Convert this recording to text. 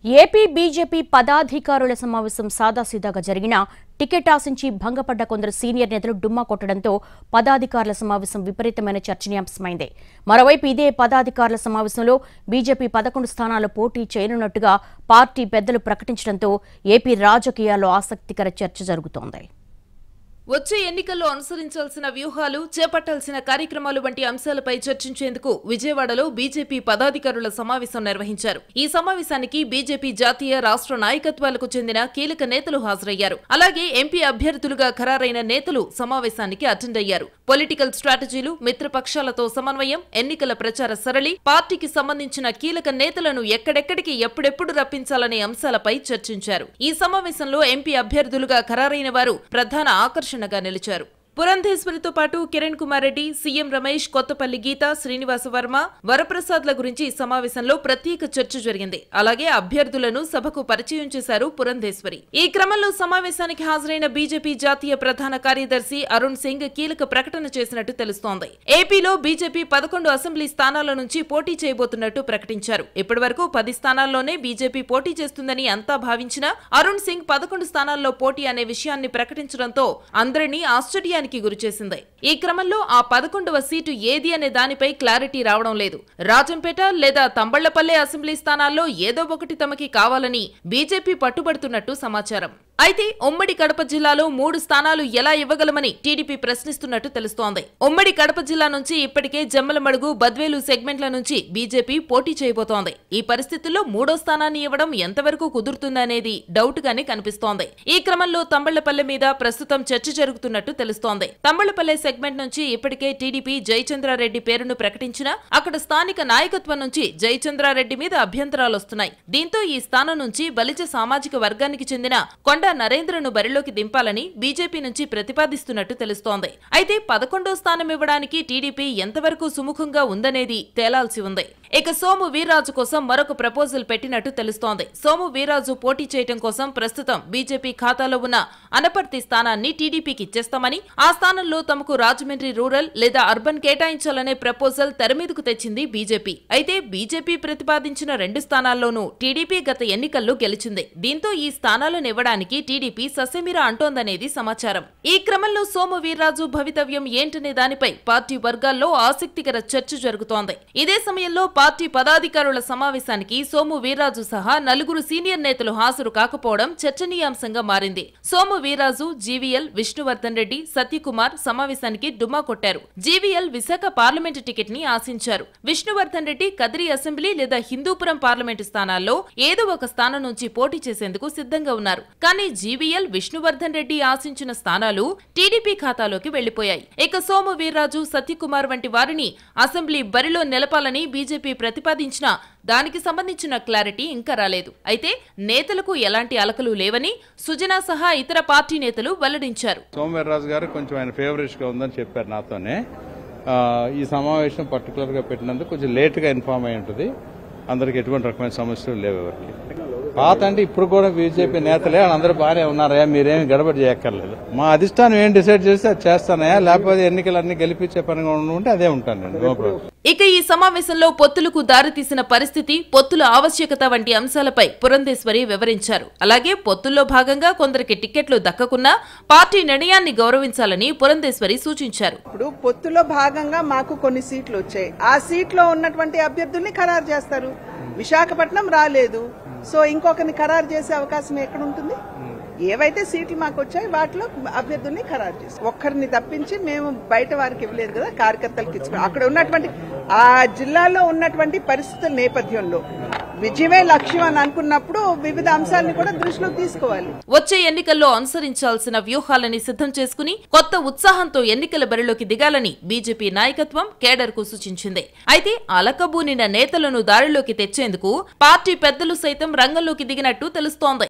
AP BJP పదాధికారుల సమావేశం సాదాసీదాగా జరిగిన ticket ఆశించి భంగపడ్డ కొందరు సీనియర్ నేతలు డుమ్మా కొట్టడంతో పదాధికారుల సమావేశం విపరీతమైన చర్చనీయాంశమైంది. మరోవైపు ఇదే పదాధికారుల సమావేశంలో బీజేపీ 11 స్థానాల్లో పోటీ చేయనున్నట్టుగా పార్టీ పెద్దలు ప్రకటించడంతో ఏపీ రాజకీయాల్లో ఆసక్తికర చర్చ జరుగుతోంది. వచ్చే ఎన్నికల్లో అనుసరించాల్సిన వ్యూహాలు, చేపట్టాల్సిన కార్యక్రమాలు వంటి అంశాలపై చర్చించేందుకు విజయవాడలో బీజేపీ పదాధికారుల సమావేశం నిర్వహించారు. ఈ సమావేశానికి బీజేపీ జాతీయ, రాష్ట్ర నాయకత్వాలకు చెందిన కీలక నేతలు హాజరయ్యారు. అలాగే ఎంపీ అభ్యర్థులుగా ఖరారైన నేతలు సమావేశానికి అటెండ్ అయ్యారు. పొలిటికల్ స్ట్రాటజీలు, మిత్రపక్షాలతో సమన్వయం, ఎన్నికల ప్రచార సరళి, పార్టీకి సంబంధించిన కీలక నేతలను ఎక్కడెక్కడికి ఎప్పుడెప్పుడు రప్పించాలనే అంశాలపై చర్చించారు. ఈ సమావేశంలో ఎంపీ అభ్యర్థులుగా ఖరారైన వారు ప్రధాన ఆకర్షణగా నిలిచారు. పురంధేశ్వరితో పాటు కిరణ్ కుమార్ రెడ్డి, సీఎం రమేష్, కొత్తపల్లి గీత, శ్రీనివాస వర్మ, వరప్రసాద్ల గురించి ఈ సమావేశంలో ప్రత్యేక చర్చ జరిగింది. అలాగే అభ్యర్థులను సభకు పరిచయం చేశారు పురంధేశ్వరి. ఈ క్రమంలో సమావేశానికి హాజరైన బీజేపీ జాతీయ ప్రధాన కార్యదర్శి అరుణ్ సింగ్ కీలక ప్రకటన చేసినట్టు తెలుస్తోంది. ఏపీలో బీజేపీ 11 అసెంబ్లీ స్థానాల నుంచి పోటీ చేయబోతున్నట్టు ప్రకటించారు. ఇప్పటివరకు 10 స్థానాల్లోనే బీజేపీ పోటీ చేస్తుందని అంతా భావించినా అరుణ్ సింగ్ 11 స్థానాల్లో పోటీ అనే విషయాన్ని ప్రకటించడంతో అందరినీ ఆశ్చర్యానికి గురిచేసింది. ఈ క్రమంలో ఆ 11వ సీటు ఏది అనే దానిపై క్లారిటీ రావడం లేదు. రాజంపేట లేదా తంబళ్లపల్లె అసెంబ్లీ స్థానాల్లో ఏదో ఒకటి తమకి కావాలని బీజేపీ పట్టుబడుతున్నట్టు సమాచారం. అయితే ఉమ్మడి కడప జిల్లాలో 3 స్థానాలు ఎలా ఇవ్వగలమని టీడీపీ ప్రశ్నిస్తున్నట్టు తెలుస్తోంది. ఉమ్మడి కడప జిల్లా నుంచి ఇప్పటికే జమ్మలమడుగు, బద్వేలు సెగ్మెంట్ల నుంచి బీజేపీ పోటీ చేయబోతోంది. ఈ పరిస్థితుల్లో 3వ స్థానాన్ని ఇవ్వడం ఎంతవరకు కుదురుతుందనేది డౌట్ గానే కనిపిస్తోంది. ఈ క్రమంలో తంబళ్లపల్లె మీద ప్రస్తుతం చర్చ జరుగుతున్నట్టు తెలుస్తోంది. తంబళ్లపల్లె సెగ్మెంట్ నుంచి ఇప్పటికే టీడీపీ జయచంద్రారెడ్డి పేరును ప్రకటించినా అక్కడ స్థానిక నాయకత్వం నుంచి జయచంద్రారెడ్డి మీద అభ్యంతరాలొస్తున్నాయి. దీంతో ఈ స్థానం నుంచి బలిజ సామాజిక వర్గానికి చెందిన కొండ నరేంద్రను బరిలోకి దింపాలని బీజేపీ నుంచి ప్రతిపాదిస్తున్నట్టు తెలుస్తోంది. అయితే 11వ స్థానం ఇవ్వడానికి టీడీపీ ఎంతవరకు సుముఖంగా ఉందనేది తేలాల్సి ఉంది. ఇక సోము వీర్రాజు కోసం మరొక ప్రపోజల్ పెట్టినట్టు తెలుస్తోంది. సోము వీర్రాజు పోటీ చేయడం కోసం ప్రస్తుతం బీజేపీ ఖాతాలో ఉన్న అనపర్తి స్థానాన్ని టీడీపీకి ఇచ్చేస్తామని, ఆ స్థానంలో తమకు రాజమండ్రి రూరల్ లేదా అర్బన్ కేటాయించాలనే ప్రపోజల్ తెరమీదకు తెచ్చింది బీజేపీ. అయితే బీజేపీ ప్రతిపాదించిన 2 స్థానాల్లోనూ టీడీపీ గత ఎన్నికల్లో గెలిచింది. దీంతో ఈ స్థానాలను ఇవ్వడానికి టీడీపీ ససేమిరా అంటోందనేది సమాచారం. ఈ క్రమంలో సోము వీర్రాజు భవితవ్యం ఏంటనే దానిపై పార్టీ వర్గాల్లో ఆసక్తికర చర్చ జరుగుతోంది. ఇదే సమయంలో పార్టీ పదాధికారుల సమావేశానికి సోము వీర్రాజు సహా 4 సీనియర్ నేతలు హాజరు కాకపోవడం చర్చనీయాంశంగా మారింది. సోము వీర్రాజు, జీవీఎల్, విష్ణువర్ధన్ రెడ్డి, సత్యకుమార్ సమావేశానికి డుమ్మా కొట్టారు. జీవీఎల్ విశాఖ పార్లమెంటు టికెట్ ని ఆశించారు. విష్ణువర్ధన్ రెడ్డి కదిరి అసెంబ్లీ లేదా హిందూపురం పార్లమెంటు స్థానాల్లో ఏదో ఒక స్థానం నుంచి పోటీ చేసేందుకు సిద్ధంగా ఉన్నారు. కానీ జీవీఎల్, విష్ణువర్ధన్ రెడ్డి ఆశించిన స్థానాలు టీడీపీ ఖాతాలోకి వెళ్లిపోయాయి. ఇక సోము వీర్రాజు, సత్యకుమార్ వంటి వారిని అసెంబ్లీ బరిలో నిలపాలని బీజేపీ ప్రతిపాదించినా దానికి సంబంధించిన క్లారిటీ ఇంకా రాలేదు. అయితే నేతలకు ఎలాంటి అలకలు లేవని సుజనా సహా ఇతర పార్టీ నేతలు వెల్లడించారు. సోము వీర్రాజు గారు కొంచెం ఆయన ఫేవరెట్ గా ఉందని చెప్పారు నాతోనే. ఈ సమావేశం పర్టికులర్ గా పెట్టినందుకు కొంచెం లేట్ గా ఇన్ఫార్మ్ అయి ఉంటుంది. అందరికి ఎటువంటి రకమైన సమస్యలు లేవు. ఎవరికి పాత అంటే ఇప్పుడు కూడా బీజేపీ నేతలే వాళ్ళందరూ బాగానే ఉన్నారయా, మీరేమి గడబడి చేయక్కర్లేదు. మా అధిష్టానం ఏం డిసైడ్ చేస్తే అది చేస్తానయా, లేకపోతే ఎన్నికలన్నీ గెలిపించే పనిగా ఉంటే అదే ఉంటాను నేను. No problem. ఇక ఈ సమావేశంలో పొత్తులకు దారితీసిన పరిస్థితి, పొత్తుల ఆవశ్యకత వంటి అంశాలపై పురంధేశ్వరి వివరించారు. అలాగే పొత్తుల్లో భాగంగా కొందరికి టికెట్లు దక్కకున్నా పార్టీ నిర్ణయాన్ని గౌరవించాలని పురంధేశ్వరి సూచించారు. ఇప్పుడు పొత్తులో భాగంగా మాకు కొన్ని సీట్లు వచ్చాయి. ఆ సీట్లో ఉన్నటువంటి అభ్యర్థుల్ని ఖరారు చేస్తారు. విశాఖపట్నం రాలేదు, సో ఇంకొకరిని ఖరారు చేసే అవకాశం ఎక్కడ ఉంటుంది? ఏవైతే సీట్లు మాకు వచ్చాయి వాటిలో అభ్యర్థుల్ని ఖరారు చేస్తాం. ఒక్కరిని తప్పించి మేము బయట వారికి ఇవ్వలేదు కదా, కార్యకర్తలకు ఇచ్చుకున్నాం. అక్కడ ఉన్నటువంటి ఆ జిల్లాలో ఉన్నటువంటి పరిస్థితుల నేపథ్యంలో విజయమే లక్ష్యం అని అనుకున్నప్పుడు వివిధ అంశాలను కూడా దృష్టిలో తీసుకోవాలి. వచ్చే ఎన్నికల్లో అనుసరించాల్సిన వ్యూహాలని సిద్ధం చేసుకుని కొత్త ఉత్సాహంతో ఎన్నికల బరిలోకి దిగాలని బీజేపీ నాయకత్వం కేడర్ కు సూచించింది. అయితే అలకబూనిన నేతలను దారిలోకి తెచ్చేందుకు పార్టీ పెద్దలు సైతం రంగంలోకి దిగినట్టు తెలుస్తోంది.